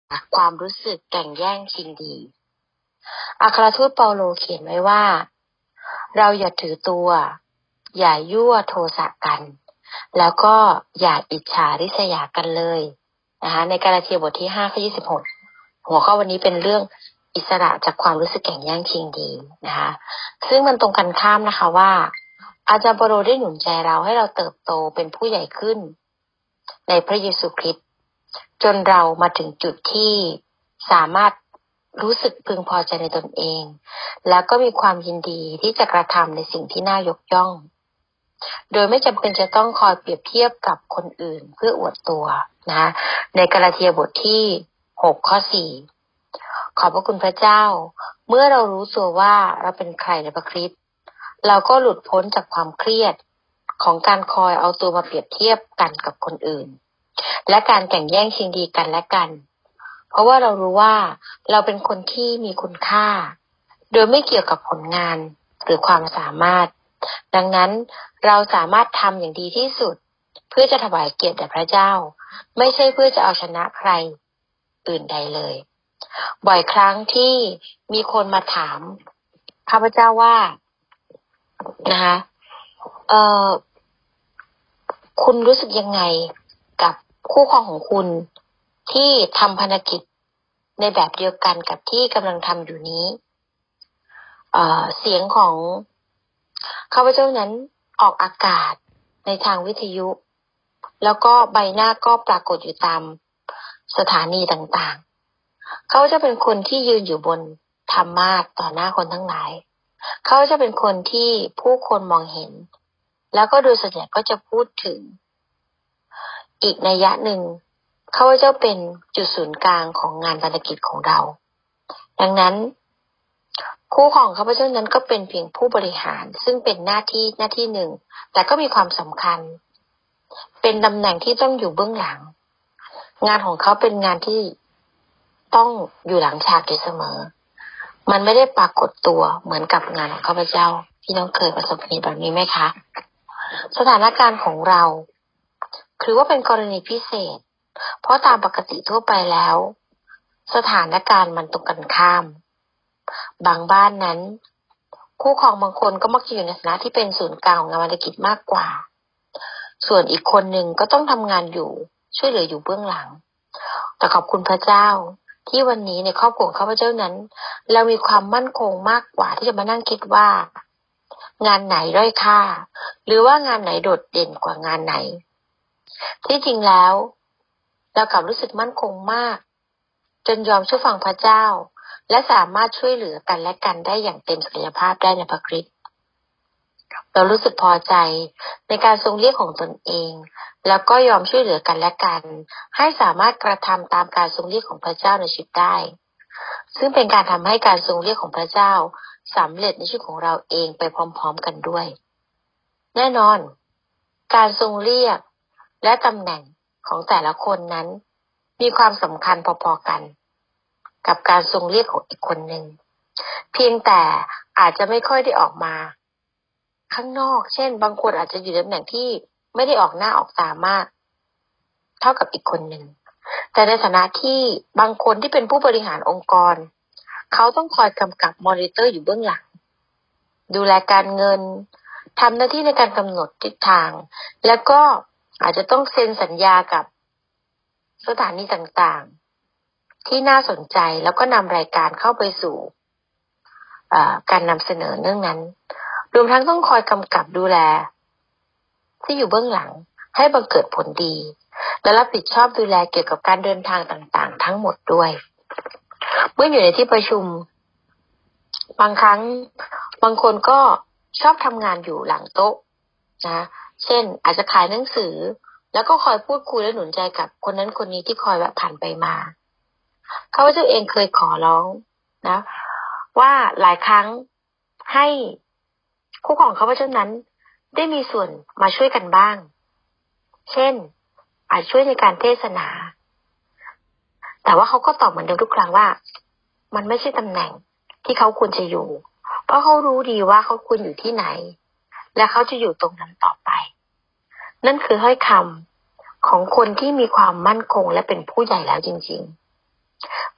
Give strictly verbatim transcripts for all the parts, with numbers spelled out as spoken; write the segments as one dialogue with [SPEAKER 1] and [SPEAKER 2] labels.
[SPEAKER 1] ความรู้สึกแก่งแย่งชิงดีอัครทูตเปาโลเขียนไว้ว่าเราอย่าถือตัวอย่ายั่วโทสะกันแล้วก็อย่าอิจฉาริษยากันเลยนะคะในกาลาเทียบทที่ห้าข้อยี่สิบหกหัวข้อวันนี้เป็นเรื่องอิสระจากความรู้สึกแข่งแย่งชิงดีนะคะซึ่งมันตรงกันข้ามนะคะว่าอาจารย์เปาโลได้หนุนใจเราให้เราเติบโตเป็นผู้ใหญ่ขึ้นในพระเยซูคริสต์จนเรามาถึงจุดที่สามารถรู้สึกพึงพอใจในตนเองแล้วก็มีความยินดีที่จะกระทำในสิ่งที่น่ายกย่องโดยไม่จำเป็นจะต้องคอยเปรียบเทียบกับคนอื่นเพื่ออวดตัวนะในกาลาเทียบทที่หกข้อสี่ขอบพระคุณพระเจ้าเมื่อเรารู้ตัวว่าเราเป็นใครในพระคริสต์เราก็หลุดพ้นจากความเครียดของการคอยเอาตัวมาเปรียบเทียบกันกับคนอื่นและการแข่งแย่งชิงดีกันและกันเพราะว่าเรารู้ว่าเราเป็นคนที่มีคุณค่าโดยไม่เกี่ยวกับผลงานหรือความสามารถดังนั้นเราสามารถทำอย่างดีที่สุดเพื่อจะถวายเกียรติแด่พระเจ้าไม่ใช่เพื่อจะเอาชนะใครอื่นใดเลยบ่อยครั้งที่มีคนมาถามข้าพเจ้าว่านะคะเอ่อคุณรู้สึกยังไงกับคู่ครองของคุณที่ทำภารกิจในแบบเดียวกันกับที่กำลังทำอยู่นี้เอ่อเสียงของข้าพเจ้านั้นออกอากาศในทางวิทยุแล้วก็ใบหน้าก็ปรากฏอยู่ตามสถานีต่างๆเขาจะเป็นคนที่ยืนอยู่บนธรรมาสน์ต่อหน้าคนทั้งหลายเขาจะเป็นคนที่ผู้คนมองเห็นแล้วก็โดยส่วนใหญ่ก็จะพูดถึงอีกนัยยะหนึ่งเขาจะเป็นจุดศูนย์กลางของงานภารกิจของเราดังนั้นคู่ของข้าพเจ้านั้นก็เป็นเพียงผู้บริหารซึ่งเป็นหน้าที่หน้าที่หนึ่งแต่ก็มีความสำคัญเป็นตำแหน่งที่ต้องอยู่เบื้องหลังงานของเขาเป็นงานที่ต้องอยู่หลังฉากอยู่เสมอมันไม่ได้ปรากฏตัวเหมือนกับงานของข้าพเจ้าที่น้องเคยประสบเหตุแบบนี้ไหมคะสถานการณ์ของเราคือว่าเป็นกรณีพิเศษเพราะตามปกติทั่วไปแล้วสถานการณ์มันตรงกันข้ามบางบ้านนั้นคู่ครองบางคนก็มักจะอยู่ในฐานะที่เป็นศูนย์กลางของงานภารกิจมากกว่าส่วนอีกคนหนึ่งก็ต้องทำงานอยู่ช่วยเหลืออยู่เบื้องหลังแต่ขอบคุณพระเจ้าที่วันนี้ในครอบครัวของข้าพเจ้านั้นเรามีความมั่นคงมากกว่าที่จะมานั่งคิดว่างานไหนด้อยค่าหรือว่างานไหนโดดเด่นกว่างานไหนที่จริงแล้วเรากลับรู้สึกมั่นคงมากจนยอมเชื่อฟังพระเจ้าและสามารถช่วยเหลือกันและกันได้อย่างเต็มศักยภาพได้ในพระคริสต์เรารู้สึกพอใจในการทรงเรียกของตนเองแล้วก็ยอมช่วยเหลือกันและกันให้สามารถกระทำตามการทรงเรียกของพระเจ้าในชีวิตได้ซึ่งเป็นการทำให้การทรงเรียกของพระเจ้าสำเร็จในชีวิตของเราเองไปพร้อมๆกันด้วยแน่นอนการทรงเรียกและตำแหน่งของแต่ละคนนั้นมีความสำคัญพอๆกันกับการทรงเรียกของอีกคนหนึ่งเพียงแต่อาจจะไม่ค่อยได้ออกมาข้างนอกเช่นบางคนอาจจะอยู่ในตำแหน่งที่ไม่ได้ออกหน้าออกตามากเท่ากับอีกคนหนึ่งแต่ในฐานะที่บางคนที่เป็นผู้บริหารองค์กรเขาต้องคอยกำกับมอนิเตอร์อยู่เบื้องหลังดูแลการเงินทำหน้าที่ในการกำหนดทิศทางแล้วก็อาจจะต้องเซ็นสัญญากับสถานีต่างๆที่น่าสนใจแล้วก็นำรายการเข้าไปสู่การนำเสนอเรื่องนั้นรวมทั้งต้องคอยกำกับดูแลที่อยู่เบื้องหลังให้บังเกิดผลดีและรับผิดชอบดูแลเกี่ยวกับการเดินทางต่างๆทั้งหมดด้วยเมื่ออยู่ในที่ประชุมบางครั้งบางคนก็ชอบทำงานอยู่หลังโต๊ะนะเช่นอาจจะขายหนังสือแล้วก็คอยพูดคุยและหนุนใจกับคนนั้นคนนี้ที่คอยแวะผ่านไปมาข้าพเจ้าเองเคยขอร้องนะว่าหลายครั้งให้คู่ของข้าพเจ้านั้นได้มีส่วนมาช่วยกันบ้างเช่นอาจช่วยในการเทศนาแต่ว่าเขาก็ตอบเหมือนเดิมทุกครั้งว่ามันไม่ใช่ตำแหน่งที่เขาควรจะอยู่เพราะเขารู้ดีว่าเขาควรอยู่ที่ไหนและเขาจะอยู่ตรงนั้นต่อไปนั่นคือถ้อยคำของคนที่มีความมั่นคงและเป็นผู้ใหญ่แล้วจริง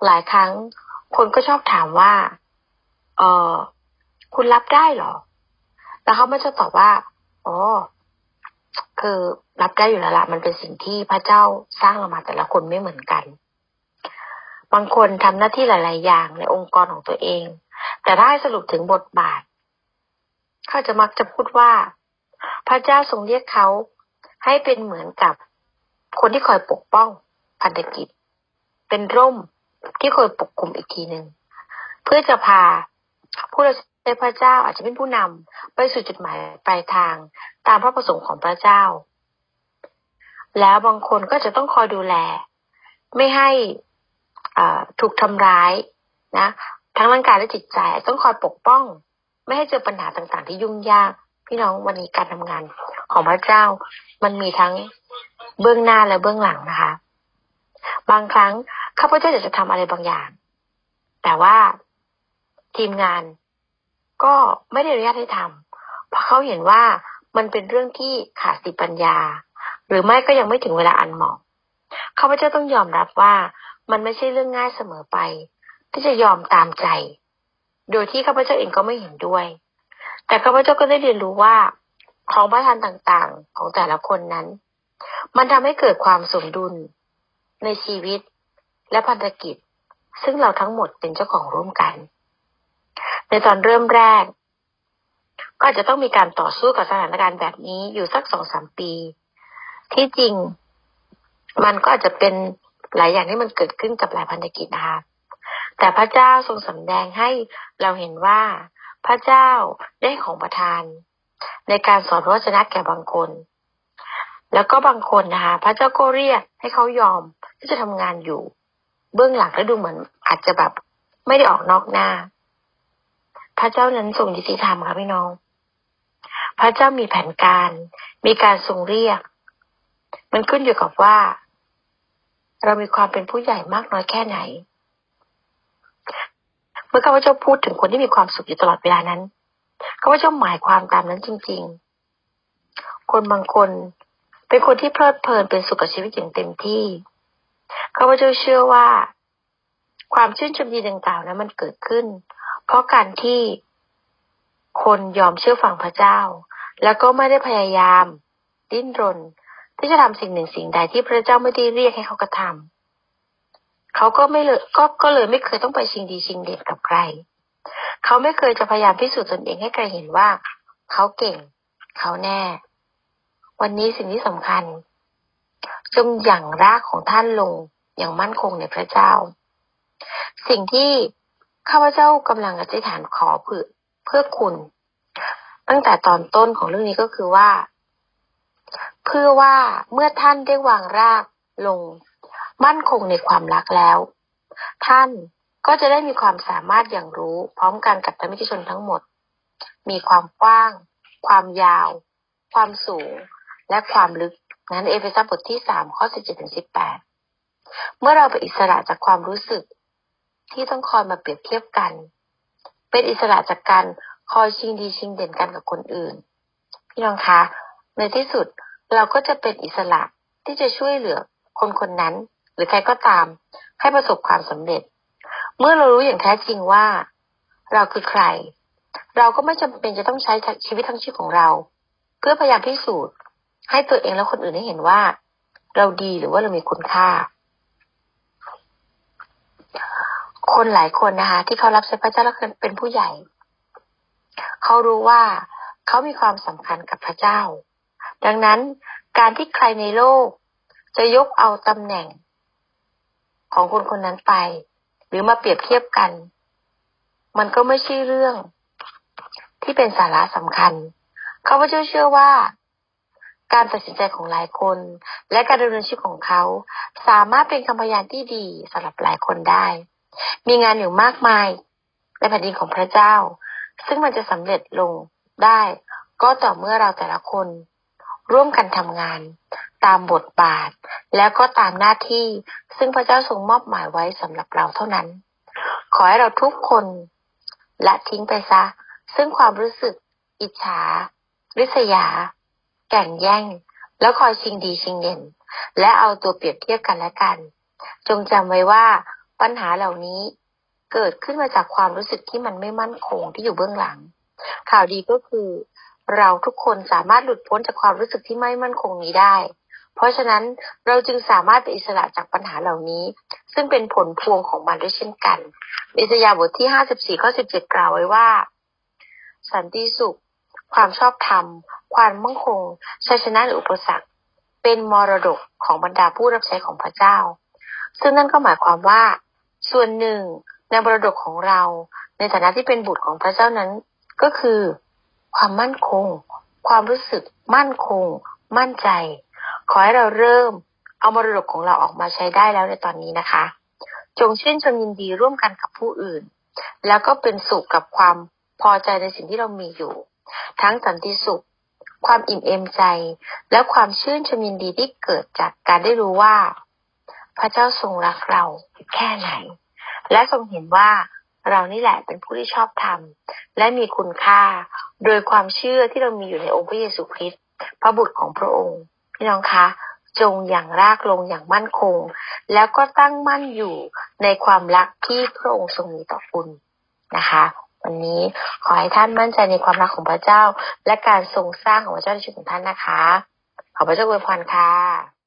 [SPEAKER 1] หลายครั้งคนก็ชอบถามว่าเออคุณรับได้เหรอแล้วเขาไม่จะตอบว่าอ๋อคือรับได้อยู่แล้วล่ะมันเป็นสิ่งที่พระเจ้าสร้างเรามาแต่ละคนไม่เหมือนกันบางคนทำหน้าที่หลายๆอย่างในองค์กรของตัวเองแต่ถ้าให้สรุปถึงบทบาทเขาจะมักจะพูดว่าพระเจ้าทรงเรียกเขาให้เป็นเหมือนกับคนที่คอยปกป้องพันธกิจเป็นร่มที่คอยปกคลุมอีกทีหนึ่งเพื่อจะพาผู้รับใช้พระเจ้าอาจจะเป็นผู้นำไปสู่จุดหมายปลายทางตามพระประสงค์ของพระเจ้าแล้วบางคนก็จะต้องคอยดูแลไม่ให้ถูกทำร้ายนะทั้งร่างกายและจิตใจต้องคอยปกป้องไม่ให้เจอปัญหาต่างๆที่ยุ่งยากพี่น้องวันนี้การทำงานของพระเจ้ามันมีทั้งเบื้องหน้าและเบื้องหลังนะคะบางครั้งข้าพเจ้าอยากจะทำอะไรบางอย่างแต่ว่าทีมงานก็ไม่ได้อนุญาตให้ทำเพราะเขาเห็นว่ามันเป็นเรื่องที่ขาดสติปัญญาหรือไม่ก็ยังไม่ถึงเวลาอันเหมาะข้าพเจ้าต้องยอมรับว่ามันไม่ใช่เรื่องง่ายเสมอไปที่จะยอมตามใจโดยที่ข้าพเจ้าเองก็ไม่เห็นด้วยแต่ข้าพเจ้าก็ได้เรียนรู้ว่าของประทานต่างๆของแต่ละคนนั้นมันทำให้เกิดความสมดุลในชีวิตและพันธกิจซึ่งเราทั้งหมดเป็นเจ้าของร่วมกันในตอนเริ่มแรกก็อาจจะต้องมีการต่อสู้กับสถานการณ์แบบนี้อยู่สัก สองถึงสาม ปีที่จริงมันก็อาจจะเป็นหลายอย่างที่มันเกิดขึ้นกับหลายพันธกิจนะคะแต่พระเจ้าทรงสำแดงให้เราเห็นว่าพระเจ้าได้ของประทานในการสอนพระวจนะแก่บางคนแล้วก็บางคนนะคะพระเจ้าก็เรียกให้เขายอมที่จะทำงานอยู่เบื้องหลังและดูเหมือนอาจจะแบบไม่ได้ออกนอกหน้าพระเจ้านั้นทรงยุติธรรมค่ะพี่น้องพระเจ้ามีแผนการมีการทรงเรียกมันขึ้นอยู่กับว่าเรามีความเป็นผู้ใหญ่มากน้อยแค่ไหนเมื่อข้าพเจ้าพูดถึงคนที่มีความสุขอยู่ตลอดเวลานั้นข้าพเจ้าหมายความตามนั้นจริงๆคนบางคนเป็นคนที่เพลิดเพลินเป็นสุขกับชีวิตอย่างเต็มที่ข้าพเจ้าเชื่อว่าความชื่นชมยินดีดังกล่าวนั้นมันเกิดขึ้นเพราะการที่คนยอมเชื่อฟังพระเจ้าแล้วก็ไม่ได้พยายามดิ้นรนที่จะทำสิ่งหนึ่งสิ่งใดที่พระเจ้าไม่ได้เรียกให้เขากระทำเขาก็ไม่เลยก็ก็เลยไม่เคยต้องไปชิงดีชิงเด่นกับใครเขาไม่เคยจะพยายามพิสูจน์ตนเองให้ใครเห็นว่าเขาเก่งเขาแน่วันนี้สิ่งที่สำคัญจงหยั่งรากของท่านลงอย่างมั่นคงในพระเจ้าสิ่งที่ข้าพเจ้ากำลังอธิษฐานขอเพื่อเพื่อคุณตั้งแต่ตอนต้นของเรื่องนี้ก็คือว่าเพื่อว่าเมื่อท่านได้วางรากลงมั่นคงในความรักแล้วท่านก็จะได้มีความสามารถอย่างรู้พร้อมกันกับธรรมิกชนทั้งหมดมีความกว้างความยาวความสูงและความลึกนั้นเอเฟซัสบทที่สามข้อสิบเจ็ดถึงสิบแปดเมื่อเราเป็นอิสระจากความรู้สึกที่ต้องคอยมาเปรียบเทียบกันเป็นอิสระจากการคอยชิงดีชิงเด่นกันกับคนอื่นพี่น้องคะในที่สุดเราก็จะเป็นอิสระที่จะช่วยเหลือคนคนนั้นหรือใครก็ตามให้ประสบความสำเร็จเมื่อเรารู้อย่างแท้จริงว่าเราคือใครเราก็ไม่จำเป็นจะต้องใช้ชีวิตทั้งชีวิตของเราเพื่อพยายามพิสูจน์ให้ตัวเองและคนอื่นได้เห็นว่าเราดีหรือว่าเรามีคุณค่าคนหลายคนนะคะที่เขารับใช้พระเจ้าแล้วเป็นผู้ใหญ่เขารู้ว่าเขามีความสำคัญกับพระเจ้าดังนั้นการที่ใครในโลกจะยกเอาตำแหน่งของคนคนนั้นไปหรือมาเปรียบเทียบกันมันก็ไม่ใช่เรื่องที่เป็นสาระสำคัญข้าพเจ้าเชื่อว่าการตัดสินใจของหลายคนและการดำเนินชีวิตของเขาสามารถเป็นคำพยานที่ดีสำหรับหลายคนได้มีงานอยู่มากมายในแผ่นดินของพระเจ้าซึ่งมันจะสำเร็จลงได้ก็ต่อเมื่อเราแต่ละคนร่วมกันทำงานตามบทบาทแล้วก็ตามหน้าที่ซึ่งพระเจ้าทรงมอบหมายไว้สำหรับเราเท่านั้นขอให้เราทุกคนละทิ้งไปซะซึ่งความรู้สึกอิจฉาริษยาแก่งแย่งแล้วคอยชิงดีชิงเด่นและเอาตัวเปรียบเทียบกันและกันจงจำไว้ว่าปัญหาเหล่านี้เกิดขึ้นมาจากความรู้สึกที่มันไม่มั่นคงที่อยู่เบื้องหลังข่าวดีก็คือเราทุกคนสามารถหลุดพ้นจากความรู้สึกที่ไม่มั่นคงนี้ได้เพราะฉะนั้นเราจึงสามารถเป็นอิสระจากปัญหาเหล่านี้ซึ่งเป็นผลพวงของมันด้วยเช่นกันอิสยาห์บทที่ห้าสิบสี่ข้อสิบเจ็ดกล่าวไว้ว่าสันติสุขความชอบธรรมความมั่นคงชัยชนะหรืออุปสรรคเป็นมรดกของบรรดาผู้รับใช้ของพระเจ้าซึ่งนั่นก็หมายความว่าส่วนหนึ่งในมรดกของเราในฐานะที่เป็นบุตรของพระเจ้านั้นก็คือความมั่นคงความรู้สึกมั่นคงมั่นใจขอให้เราเริ่มเอามรดกของเราออกมาใช้ได้แล้วในตอนนี้นะคะจงชื่นชมยินดีร่วมกันกับผู้อื่นแล้วก็เป็นสุขกับความพอใจในสิ่งที่เรามีอยู่ทั้งสันติสุขความอิ่มเอมใจและความชื่นชมยินดีที่เกิดจากการได้รู้ว่าพระเจ้าทรงรักเราแค่ไหนและทรงเห็นว่าเรานี่แหละเป็นผู้ที่ชอบธรรมและมีคุณค่าโดยความเชื่อที่เรามีอยู่ในองค์พระเยซูคริสต์พระบุตรของพระองค์พี่น้องคะจงอย่างรากลงอย่างมั่นคงแล้วก็ตั้งมั่นอยู่ในความรักที่พระองค์ทรงมีต่อคุณนะคะวันนี้ขอให้ท่านมั่นใจในความรักของพระเจ้าและการทรงสร้างของพระเจ้าในชีวิตของท่านนะคะขอพระเจ้าอวยพรค่ะ